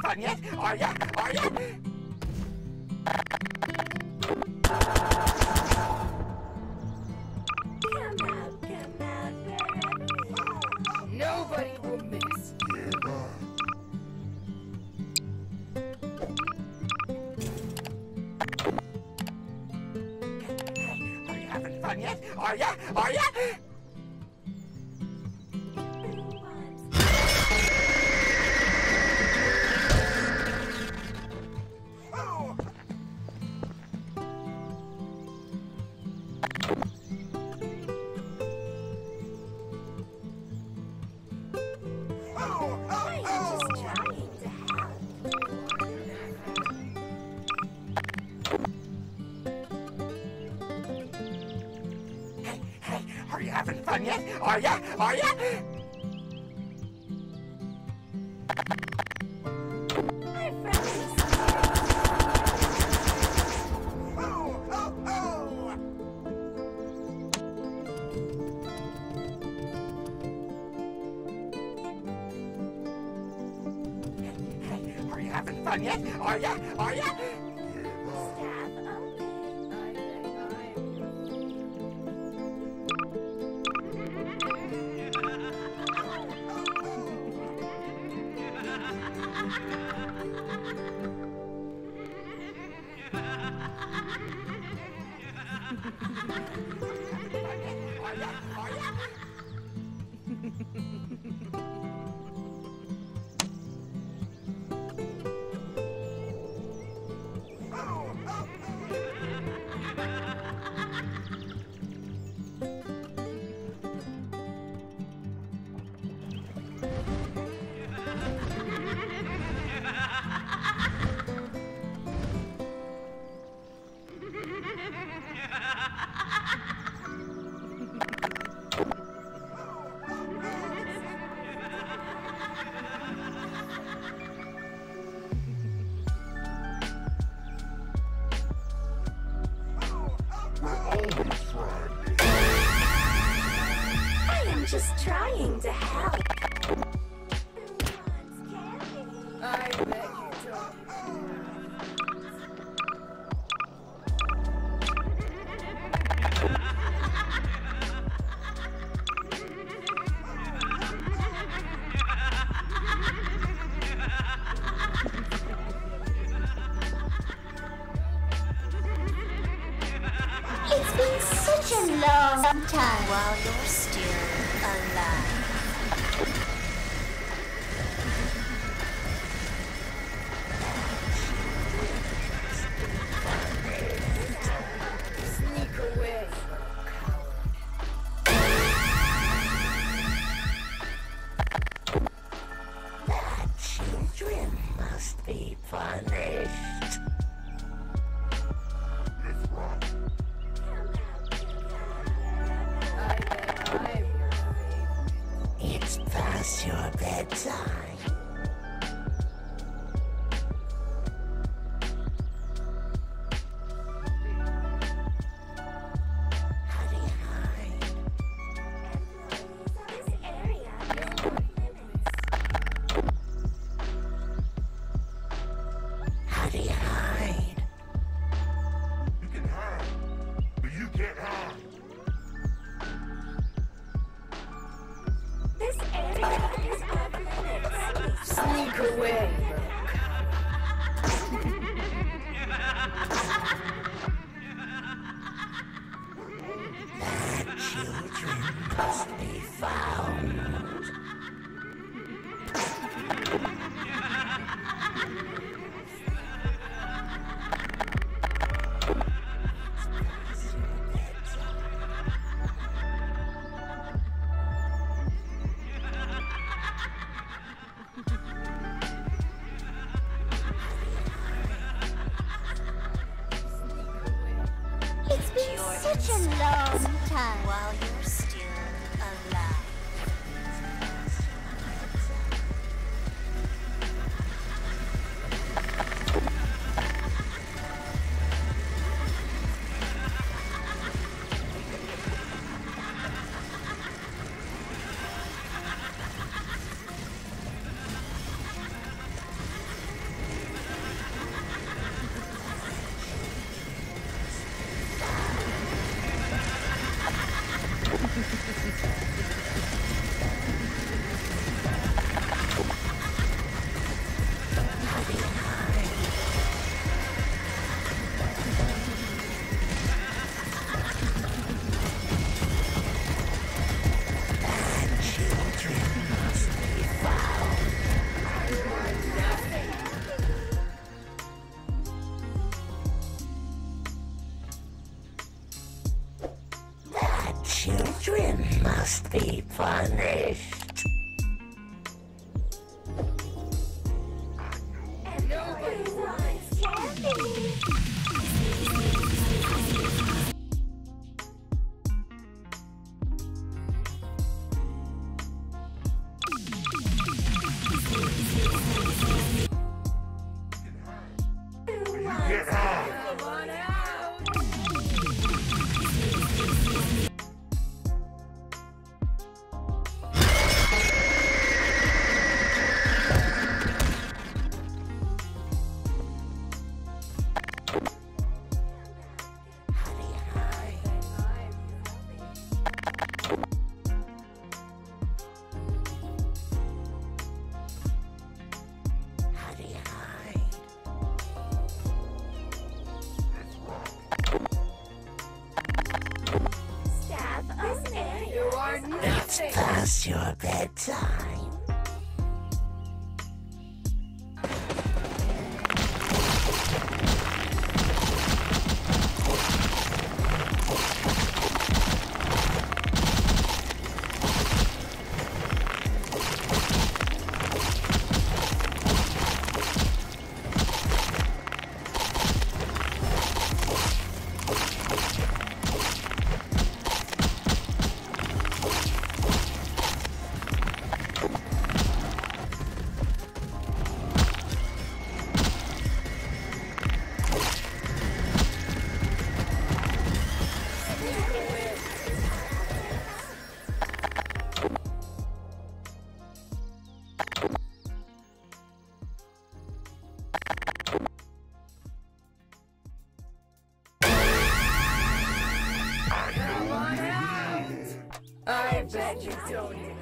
fun yet? Are ya? Are ya? Nobody will miss. Are you having fun yet? Are ya? Are ya? Are you having fun yet? Are ya? Are ya? Are you having fun yet? Are ya? Are ya? Just trying to help. I bet you don't. It's been such a long time. While you're still alive. Sneak away. Children must be punished. It's past your bedtime. How do you hide? This area is off limits. How do you hide? You can hide, but you can't hide. This area is off limits. Sneak away. Bad children must be found. It's been such a long time. While you're still alive. Children must be punished. Nobody wants candy. Get out! Come on out. How do you hide? How do you hide? Staff only. You are It's nothing. past your bedtime. Come on out. I bet you don't even.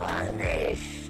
punished.